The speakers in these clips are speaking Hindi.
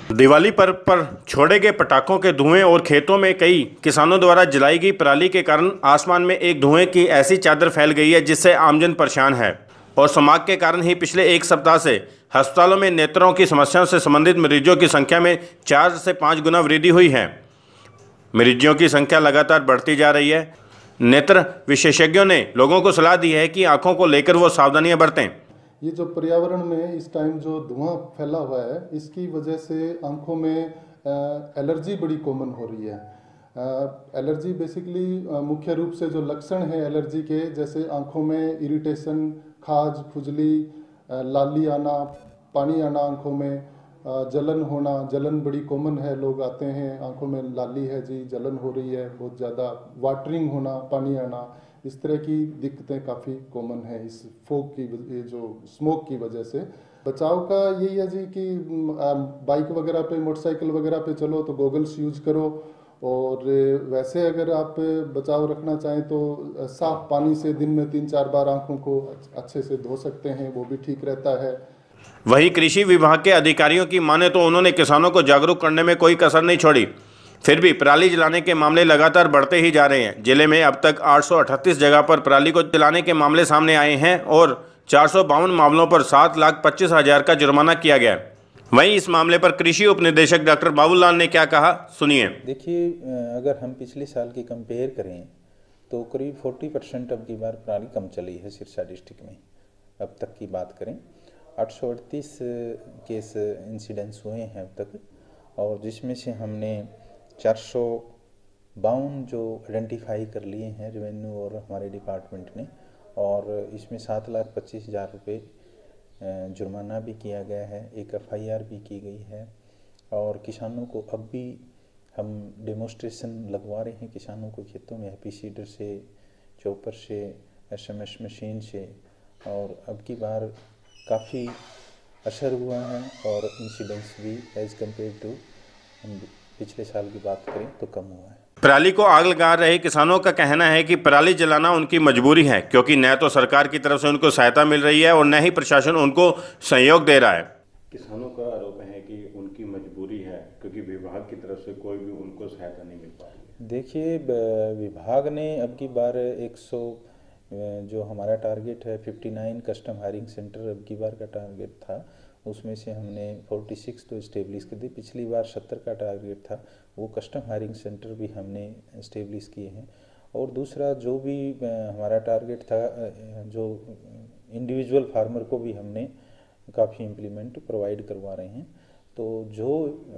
दिवाली पर्व पर छोड़े गए पटाखों के धुएं और खेतों में कई किसानों द्वारा जलाई गई पराली के कारण आसमान में एक धुएं की ऐसी चादर फैल गई है जिससे आमजन परेशान है। और स्मॉग के कारण ही पिछले एक सप्ताह से अस्पतालों में नेत्रों की समस्याओं से संबंधित मरीजों की संख्या में 4 से 5 गुना वृद्धि हुई है। मरीजों की संख्या लगातार बढ़ती जा रही है। नेत्र विशेषज्ञों ने लोगों को सलाह दी है कि आंखों को लेकर वो सावधानियां बरतें। ये जो पर्यावरण में इस टाइम जो धुआं फैला हुआ है, इसकी वजह से आंखों में एलर्जी बड़ी कॉमन हो रही है। एलर्जी बेसिकली मुख्य रूप से जो लक्षण है एलर्जी के, जैसे आंखों में इरिटेशन, खाज, खुजली, लाली आना, पानी आना आंखों में, जलन होना, जलन बड़ी कॉमन है। लोग आते हैं आंखों में लाली है जी, जलन हो रही है बहुत ज़्यादा, वाटरिंग होना, पानी आना, इस तरह की दिक्कतें काफ़ी कॉमन है इस फोग की, ये जो स्मोक की वजह से। बचाव का यही है जी कि बाइक वगैरह पे, मोटरसाइकिल वगैरह पे चलो तो गॉगल्स यूज करो, और वैसे अगर आप बचाव रखना चाहें तो साफ पानी से दिन में 3-4 बार आंखों को अच्छे से धो सकते हैं, वो भी ठीक रहता है। वहीं कृषि विभाग के अधिकारियों की माने तो उन्होंने किसानों को जागरूक करने में कोई कसर नहीं छोड़ी। फिर भी पराली जलाने के मामले लगातार बढ़ते ही जा रहे हैं। जिले में अब तक 838 जगह पर पराली को जलाने के मामले सामने आए हैं और 452 मामलों पर 7,25,000 का जुर्माना किया गया है। वहीं इस मामले पर कृषि उप निदेशक डॉक्टर बाबूलाल ने क्या कहा, सुनिए। देखिए, अगर हम पिछले साल की कंपेयर करें तो करीब 40% अब की बार पराली कम चली है सिरसा डिस्ट्रिक्ट में। अब तक की बात करें 838 केस इंसिडेंट्स हुए हैं अब तक, और जिसमें से हमने 452 जो आइडेंटिफाई कर लिए हैं रेवेन्यू और हमारे डिपार्टमेंट ने, और इसमें 7,25,000 रुपये जुर्माना भी किया गया है, एक FIR भी की गई है। और किसानों को अब भी हम डेमोस्ट्रेशन लगवा रहे हैं किसानों को खेतों में, हैप्पी सीडर से, चॉपर से, SMS मशीन से, और अब की बार काफ़ी असर हुआ है और इंसिडेंट्स भी एज़ कम्पेयर टू हम पिछले साल की बात करें तो कम हुआ है। पराली को आग लगा रहे किसानों का कहना है कि पराली जलाना उनकी मजबूरी है, क्योंकि न तो सरकार की तरफ से उनको सहायता मिल रही है और न ही प्रशासन उनको सहयोग दे रहा है। किसानों का आरोप है कि उनकी मजबूरी है क्योंकि विभाग की तरफ से कोई भी उनको सहायता नहीं मिल पा रही है। देखिए, विभाग ने अब की बार 100 जो हमारा टारगेट है 59 कस्टम हायरिंग सेंटर अब की बार का टारगेट था, उसमें से हमने 46 तो इस्टेब्लिश कर दी। पिछली बार 70 का टारगेट था, वो कस्टम हायरिंग सेंटर भी हमने इस्टेब्लिश किए हैं। और दूसरा जो भी हमारा टारगेट था, जो इंडिविजुअल फार्मर को भी हमने काफ़ी इम्प्लीमेंट प्रोवाइड करवा रहे हैं। तो जो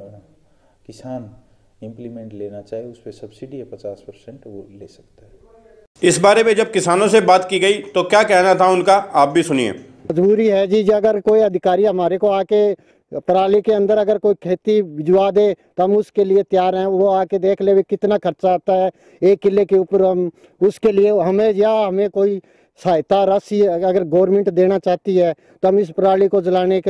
किसान इम्प्लीमेंट लेना चाहे उस पर सब्सिडी है 50%, वो ले सकता है। इस बारे में जब किसानों से बात की गई तो क्या कहना था उनका, आप भी सुनिए। मजबूरी है जी, अगर कोई अधिकारी हमारे को आके पराली के अंदर अगर कोई खेती भिजवा दे तो हम उसके लिए तैयार हैं। वो आके देख ले कितना खर्चा आता है 1 किले के ऊपर, हम उसके लिए हमें कोई सहायता राशि अगर गवर्नमेंट देना चाहती है तो हम इस पराली को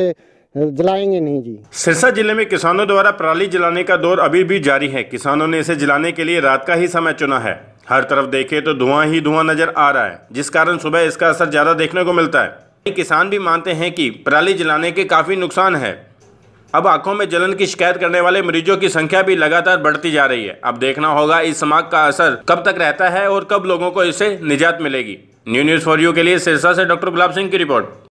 जलाएंगे नहीं जी। सिरसा जिले में किसानों द्वारा पराली जलाने का दौर अभी भी जारी है। किसानों ने इसे जलाने के लिए रात का ही समय चुना है। हर तरफ देखे तो धुआं ही धुआं नजर आ रहा है, जिस कारण सुबह इसका असर ज्यादा देखने को मिलता है। किसान भी मानते हैं कि पराली जलाने के काफी नुकसान है। अब आंखों में जलन की शिकायत करने वाले मरीजों की संख्या भी लगातार बढ़ती जा रही है। अब देखना होगा इस स्मॉग का असर कब तक रहता है और कब लोगों को इससे निजात मिलेगी। न्यूज़ फॉर यू के लिए सिरसा से डॉक्टर गुलाब सिंह की रिपोर्ट।